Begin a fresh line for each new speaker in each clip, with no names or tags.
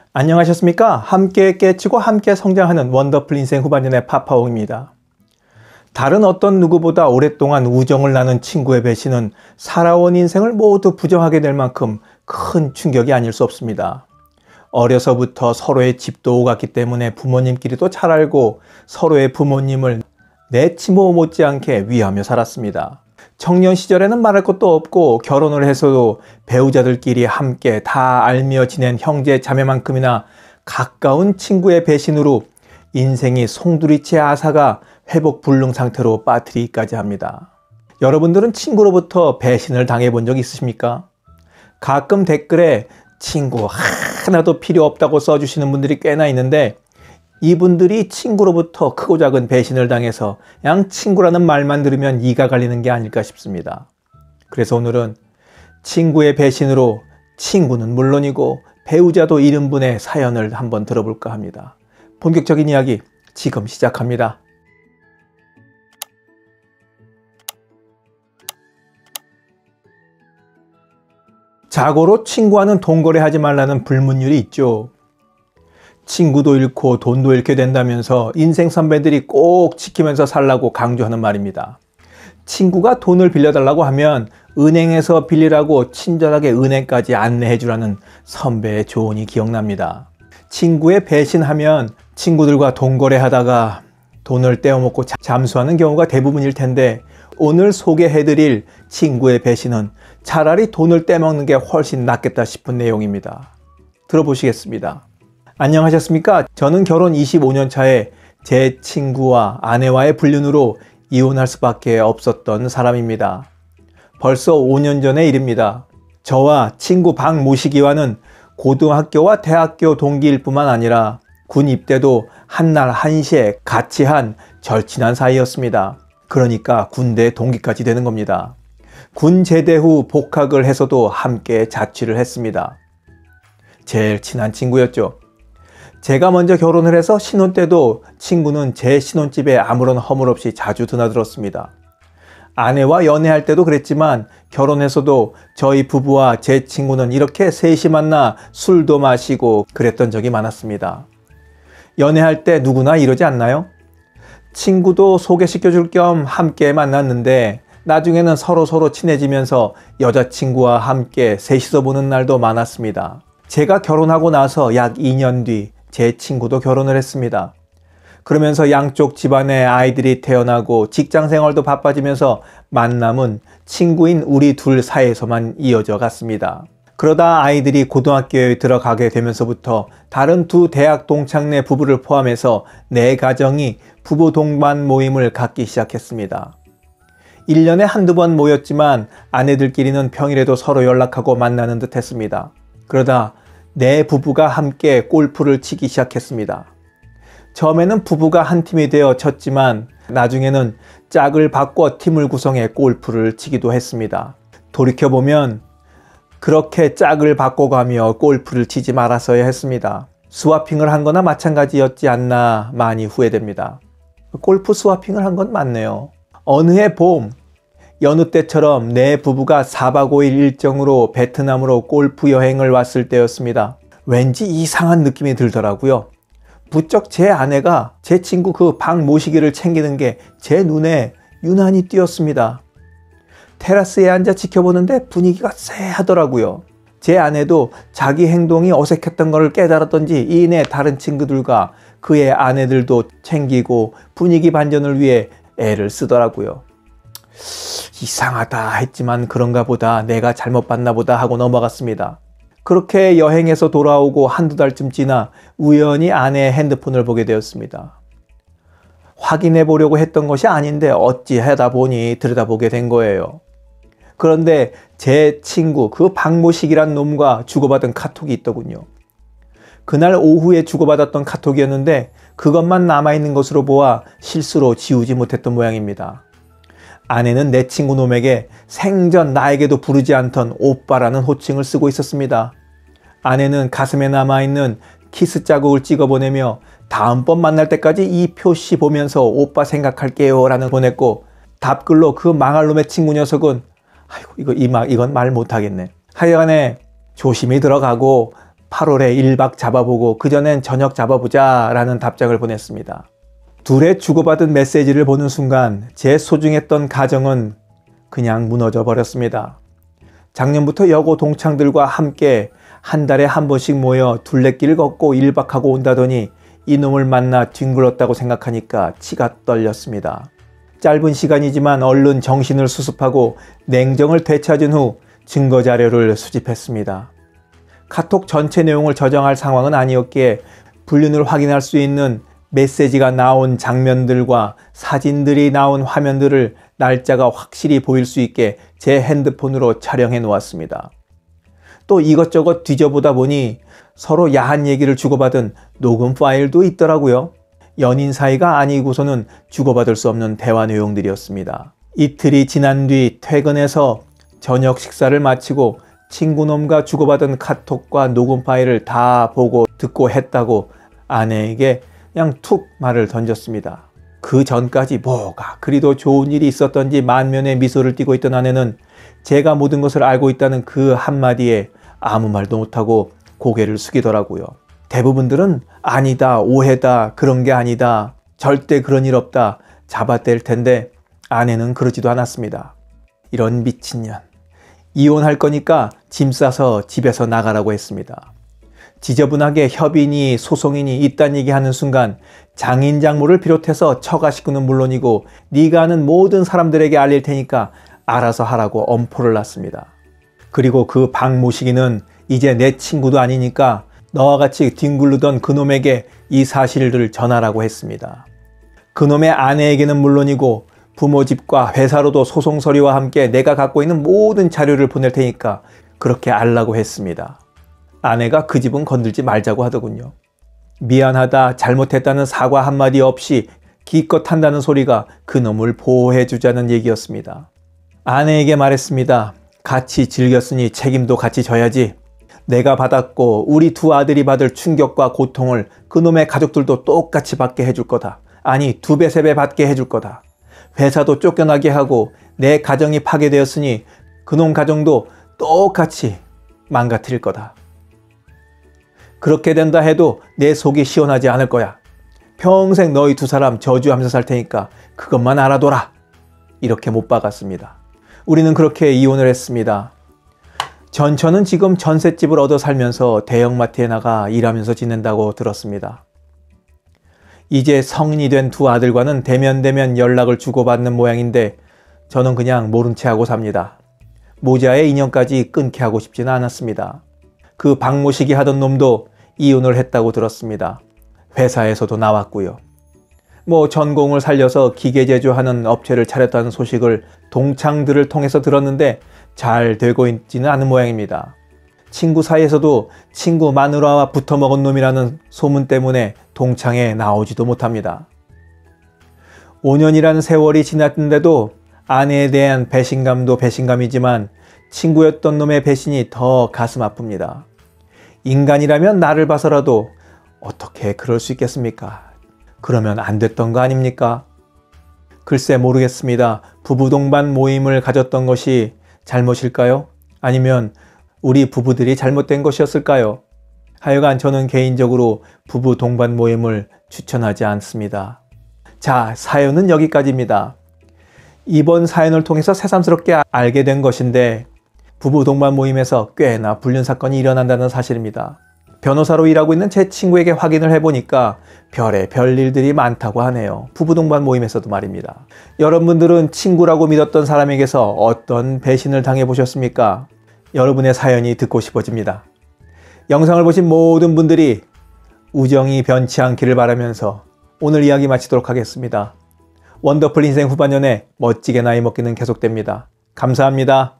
안녕하셨습니까? 함께 깨치고 함께 성장하는 원더풀 인생 후반년의 파파홍입니다. 다른 어떤 누구보다 오랫동안 우정을 나눈 친구의 배신은 살아온 인생을 모두 부정하게 될 만큼 큰 충격이 아닐 수 없습니다. 어려서부터 서로의 집도 오갔기 때문에 부모님끼리도 잘 알고 서로의 부모님을 내 친모 못지않게 위하며 살았습니다. 청년 시절에는 말할 것도 없고 결혼을 해서도 배우자들끼리 함께 다 알며 지낸 형제 자매만큼이나 가까운 친구의 배신으로 인생이 송두리째 아사가 회복 불능 상태로 빠뜨리기까지 합니다. 여러분들은 친구로부터 배신을 당해본 적 있으십니까? 가끔 댓글에 친구 하나도 필요 없다고 써주시는 분들이 꽤나 있는데 이분들이 친구로부터 크고 작은 배신을 당해서 그냥 친구라는 말만 들으면 이가 갈리는 게 아닐까 싶습니다. 그래서 오늘은 친구의 배신으로 친구는 물론이고 배우자도 잃은 분의 사연을 한번 들어볼까 합니다. 본격적인 이야기 지금 시작합니다. 자고로 친구와는 돈거래하지 말라는 불문율이 있죠. 친구도 잃고 돈도 잃게 된다면서 인생 선배들이 꼭 지키면서 살라고 강조하는 말입니다. 친구가 돈을 빌려달라고 하면 은행에서 빌리라고 친절하게 은행까지 안내해 주라는 선배의 조언이 기억납니다. 친구의 배신하면 친구들과 돈거래하다가 돈을 떼어먹고 잠수하는 경우가 대부분일 텐데 오늘 소개해드릴 친구의 배신은 차라리 돈을 떼먹는 게 훨씬 낫겠다 싶은 내용입니다. 들어보시겠습니다. 안녕하셨습니까? 저는 결혼 25년 차에 제 친구와 아내와의 불륜으로 이혼할 수밖에 없었던 사람입니다. 벌써 5년 전의 일입니다. 저와 친구 박 모시기와는 고등학교와 대학교 동기일 뿐만 아니라 군 입대도 한날 한시에 같이 한 절친한 사이였습니다. 그러니까 군대 동기까지 되는 겁니다. 군 제대 후 복학을 해서도 함께 자취를 했습니다. 제일 친한 친구였죠. 제가 먼저 결혼을 해서 신혼 때도 친구는 제 신혼집에 아무런 허물 없이 자주 드나들었습니다. 아내와 연애할 때도 그랬지만 결혼해서도 저희 부부와 제 친구는 이렇게 셋이 만나 술도 마시고 그랬던 적이 많았습니다. 연애할 때 누구나 이러지 않나요? 친구도 소개시켜줄 겸 함께 만났는데 나중에는 서로 친해지면서 여자친구와 함께 셋이서 보는 날도 많았습니다. 제가 결혼하고 나서 약 2년 뒤 제 친구도 결혼을 했습니다. 그러면서 양쪽 집안에 아이들이 태어나고 직장 생활도 바빠지면서 만남은 친구인 우리 둘 사이에서만 이어져 갔습니다. 그러다 아이들이 고등학교에 들어가게 되면서부터 다른 두 대학 동창내 부부를 포함해서 네 가정이 부부 동반 모임을 갖기 시작했습니다. 1년에 한두 번 모였지만 아내들끼리는 평일에도 서로 연락하고 만나는 듯 했습니다. 그러다 네 부부가 함께 골프를 치기 시작했습니다. 처음에는 부부가 한 팀이 되어 쳤지만 나중에는 짝을 바꿔 팀을 구성해 골프를 치기도 했습니다. 돌이켜보면 그렇게 짝을 바꿔가며 골프를 치지 말았어야 했습니다. 스와핑을 한 거나 마찬가지였지 않나 많이 후회됩니다. 골프 스와핑을 한 건 맞네요. 어느 해 봄 여느 때처럼 네 부부가 4박 5일 일정으로 베트남으로 골프 여행을 왔을 때였습니다. 왠지 이상한 느낌이 들더라고요. 부쩍 제 아내가 제 친구 그 박 모시기를 챙기는 게 제 눈에 유난히 띄었습니다. 테라스에 앉아 지켜보는데 분위기가 쎄하더라고요. 제 아내도 자기 행동이 어색했던 것을 깨달았던지 이내 다른 친구들과 그의 아내들도 챙기고 분위기 반전을 위해 애를 쓰더라고요. 이상하다 했지만 그런가 보다 내가 잘못 봤나 보다 하고 넘어갔습니다. 그렇게 여행에서 돌아오고 한두 달쯤 지나 우연히 아내의 핸드폰을 보게 되었습니다. 확인해 보려고 했던 것이 아닌데 어찌 하다 보니 들여다보게 된 거예요. 그런데 제 친구 그 박모식이란 놈과 주고받은 카톡이 있더군요. 그날 오후에 주고받았던 카톡이었는데 그것만 남아있는 것으로 보아 실수로 지우지 못했던 모양입니다. 아내는 내 친구 놈에게 생전 나에게도 부르지 않던 오빠라는 호칭을 쓰고 있었습니다. 아내는 가슴에 남아있는 키스 자국을 찍어보내며 다음번 만날 때까지 이 표시 보면서 오빠 생각할게요 라는 보냈고 답글로 그 망할 놈의 친구 녀석은 아이고 이건 말 못하겠네. 하여간에 조심히 들어가고 8월에 1박 잡아보고 그전엔 저녁 잡아보자 라는 답장을 보냈습니다. 둘의 주고받은 메시지를 보는 순간 제 소중했던 가정은 그냥 무너져 버렸습니다. 작년부터 여고 동창들과 함께 한 달에 한 번씩 모여 둘레길 걷고 1박하고 온다더니 이놈을 만나 뒹굴렀다고 생각하니까 치가 떨렸습니다. 짧은 시간이지만 얼른 정신을 수습하고 냉정을 되찾은 후 증거자료를 수집했습니다. 카톡 전체 내용을 저장할 상황은 아니었기에 불륜을 확인할 수 있는 메시지가 나온 장면들과 사진들이 나온 화면들을 날짜가 확실히 보일 수 있게 제 핸드폰으로 촬영해 놓았습니다. 또 이것저것 뒤져보다 보니 서로 야한 얘기를 주고받은 녹음 파일도 있더라고요. 연인 사이가 아니고서는 주고받을 수 없는 대화 내용들이었습니다. 이틀이 지난 뒤 퇴근해서 저녁 식사를 마치고 친구놈과 주고받은 카톡과 녹음 파일을 다 보고 듣고 했다고 아내에게 그냥 툭 말을 던졌습니다. 그 전까지 뭐가 그리도 좋은 일이 있었던지 만면에 미소를 띠고 있던 아내는 제가 모든 것을 알고 있다는 그 한마디에 아무 말도 못하고 고개를 숙이더라고요. 대부분들은 아니다, 오해다, 그런 게 아니다, 절대 그런 일 없다 잡아댈 텐데 아내는 그러지도 않았습니다. 이런 미친년. 이혼할 거니까 짐 싸서 집에서 나가라고 했습니다. 지저분하게 협인이 소송인이 이딴 얘기하는 순간 장인 장모를 비롯해서 처가 식구는 물론이고 네가 아는 모든 사람들에게 알릴 테니까 알아서 하라고 엄포를 놨습니다. 그리고 그 박모시기는 이제 내 친구도 아니니까 너와 같이 뒹굴르던 그놈에게 이 사실을 전하라고 했습니다. 그놈의 아내에게는 물론이고 부모 집과 회사로도 소송 서류와 함께 내가 갖고 있는 모든 자료를 보낼 테니까 그렇게 알라고 했습니다. 아내가 그 집은 건들지 말자고 하더군요. 미안하다, 잘못했다는 사과 한마디 없이 기껏 한다는 소리가 그놈을 보호해 주자는 얘기였습니다. 아내에게 말했습니다. 같이 즐겼으니 책임도 같이 져야지. 내가 받았고 우리 두 아들이 받을 충격과 고통을 그놈의 가족들도 똑같이 받게 해줄 거다. 아니 2배, 3배 받게 해줄 거다. 회사도 쫓겨나게 하고 내 가정이 파괴되었으니 그놈 가정도 똑같이 망가뜨릴 거다. 그렇게 된다 해도 내 속이 시원하지 않을 거야. 평생 너희 두 사람 저주하면서 살 테니까 그것만 알아둬라. 이렇게 못 박았습니다. 우리는 그렇게 이혼을 했습니다. 전처는 지금 전셋집을 얻어 살면서 대형마트에 나가 일하면서 지낸다고 들었습니다. 이제 성인이 된 두 아들과는 대면대면 연락을 주고받는 모양인데 저는 그냥 모른 채 하고 삽니다. 모자의 인연까지 끊게 하고 싶지는 않았습니다. 그 박모시기 하던 놈도 이혼을 했다고 들었습니다. 회사에서도 나왔고요. 전공을 살려서 기계 제조하는 업체를 차렸다는 소식을 동창들을 통해서 들었는데 잘 되고 있지는 않은 모양입니다. 친구 사이에서도 친구 마누라와 붙어먹은 놈이라는 소문 때문에 동창에 나오지도 못합니다. 5년이라는 세월이 지났는데도 아내에 대한 배신감도 배신감이지만 친구였던 놈의 배신이 더 가슴 아픕니다. 인간이라면 나를 봐서라도 어떻게 그럴 수 있겠습니까? 그러면 안 됐던 거 아닙니까? 글쎄 모르겠습니다. 부부 동반 모임을 가졌던 것이 잘못일까요? 아니면 우리 부부들이 잘못된 것이었을까요? 하여간 저는 개인적으로 부부 동반 모임을 추천하지 않습니다. 자, 사연은 여기까지입니다. 이번 사연을 통해서 새삼스럽게 알게 된 것인데 부부 동반 모임에서 꽤나 불륜 사건이 일어난다는 사실입니다. 변호사로 일하고 있는 제 친구에게 확인을 해보니까 별의별 일들이 많다고 하네요. 부부 동반 모임에서도 말입니다. 여러분들은 친구라고 믿었던 사람에게서 어떤 배신을 당해보셨습니까? 여러분의 사연이 듣고 싶어집니다. 영상을 보신 모든 분들이 우정이 변치 않기를 바라면서 오늘 이야기 마치도록 하겠습니다. 원더풀 인생 후반년에 멋지게 나이 먹기는 계속됩니다. 감사합니다.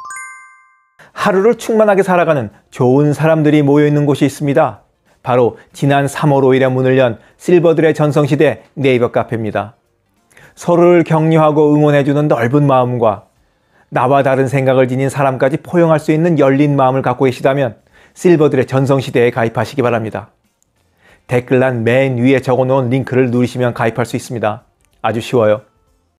하루를 충만하게 살아가는 좋은 사람들이 모여있는 곳이 있습니다. 바로 지난 3월 5일에 문을 연 실버들의 전성시대 네이버 카페입니다. 서로를 격려하고 응원해주는 넓은 마음과 나와 다른 생각을 지닌 사람까지 포용할 수 있는 열린 마음을 갖고 계시다면 실버들의 전성시대에 가입하시기 바랍니다. 댓글란 맨 위에 적어놓은 링크를 누르시면 가입할 수 있습니다. 아주 쉬워요.